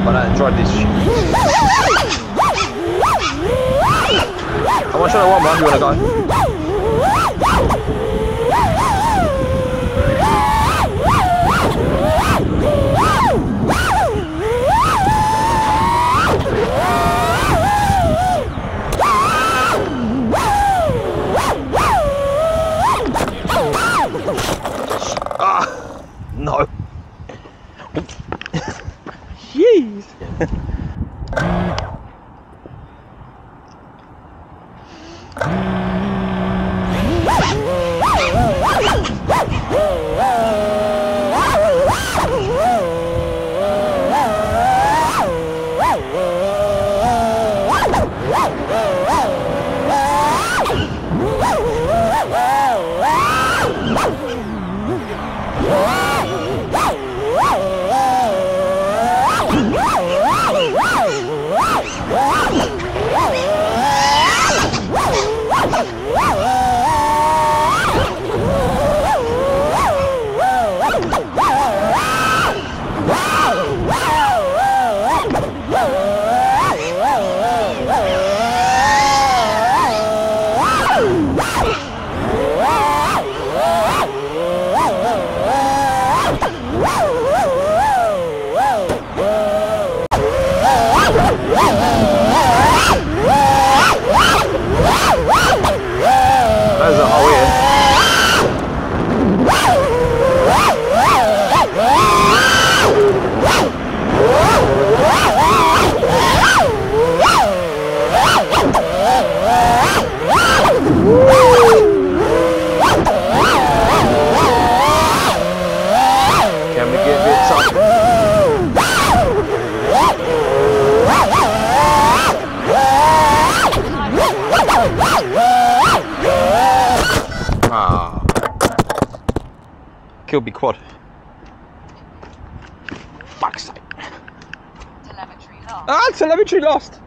but I enjoyed this. I want to show you one more. You want to go? No. Jeez. There's a hole here. Can we get this up? Killed me quad. Fuck's sake. Telemetry lost. Ah, telemetry lost.